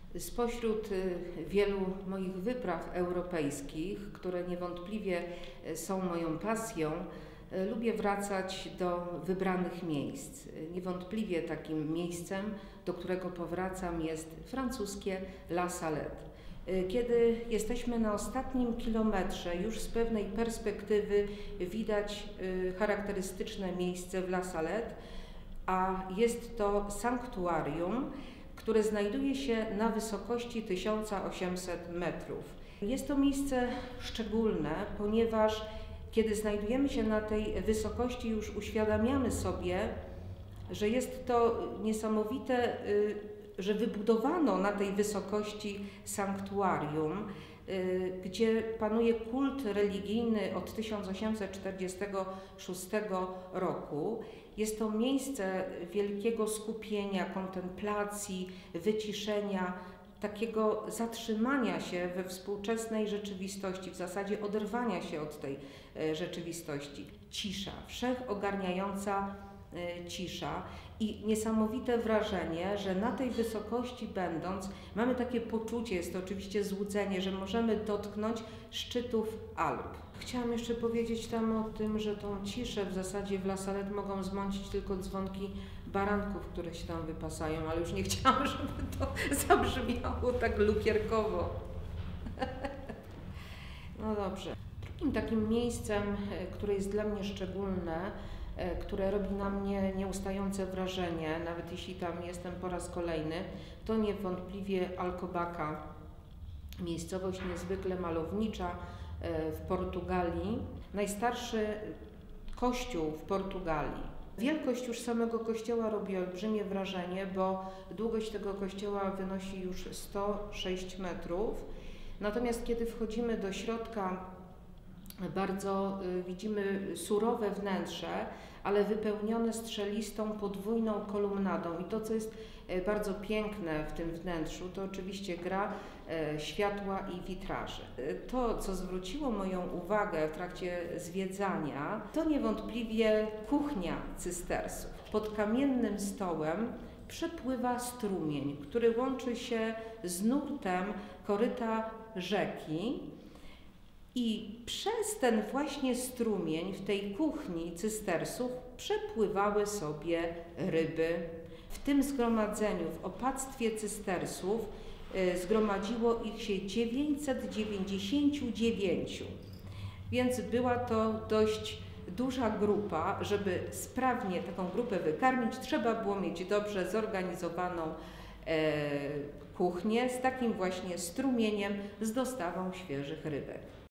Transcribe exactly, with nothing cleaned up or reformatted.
Spośród wielu moich wypraw europejskich, które niewątpliwie są moją pasją, lubię wracać do wybranych miejsc. Niewątpliwie takim miejscem, do którego powracam, jest francuskie La Salette. Kiedy jesteśmy na ostatnim kilometrze, już z pewnej perspektywy widać charakterystyczne miejsce w La Salette, a jest to sanktuarium, które znajduje się na wysokości tysiąc osiemset metrów. Jest to miejsce szczególne, ponieważ kiedy znajdujemy się na tej wysokości, już uświadamiamy sobie, że jest to niesamowite, że wybudowano na tej wysokości sanktuarium, gdzie panuje kult religijny od tysiąc osiemset czterdziestego szóstego roku. Jest to miejsce wielkiego skupienia, kontemplacji, wyciszenia, takiego zatrzymania się we współczesnej rzeczywistości, w zasadzie oderwania się od tej rzeczywistości. Cisza, wszechogarniająca cisza i niesamowite wrażenie, że na tej wysokości będąc mamy takie poczucie, jest to oczywiście złudzenie, że możemy dotknąć szczytów Alp. Chciałam jeszcze powiedzieć tam o tym, że tą ciszę w zasadzie w La Salette mogą zmącić tylko dzwonki baranków, które się tam wypasają, ale już nie chciałam, żeby to zabrzmiało tak lukierkowo. No dobrze. Drugim takim miejscem, które jest dla mnie szczególne, które robi na mnie nieustające wrażenie, nawet jeśli tam jestem po raz kolejny, to niewątpliwie Alcobaça. Miejscowość niezwykle malownicza w Portugalii. Najstarszy kościół w Portugalii. Wielkość już samego kościoła robi olbrzymie wrażenie, bo długość tego kościoła wynosi już sto sześć metrów. Natomiast kiedy wchodzimy do środka, bardzo widzimy surowe wnętrze, ale wypełnione strzelistą podwójną kolumnadą. I to, co jest bardzo piękne w tym wnętrzu, to oczywiście gra światła i witraży. To, co zwróciło moją uwagę w trakcie zwiedzania, to niewątpliwie kuchnia cystersów. Pod kamiennym stołem przepływa strumień, który łączy się z nurtem koryta rzeki. I przez ten właśnie strumień w tej kuchni cystersów przepływały sobie ryby. W tym zgromadzeniu, w opactwie cystersów zgromadziło ich się dziewięćset dziewięćdziesiąt dziewięć. Więc była to dość duża grupa. Żeby sprawnie taką grupę wykarmić, trzeba było mieć dobrze zorganizowaną kuchnię z takim właśnie strumieniem, z dostawą świeżych rybek.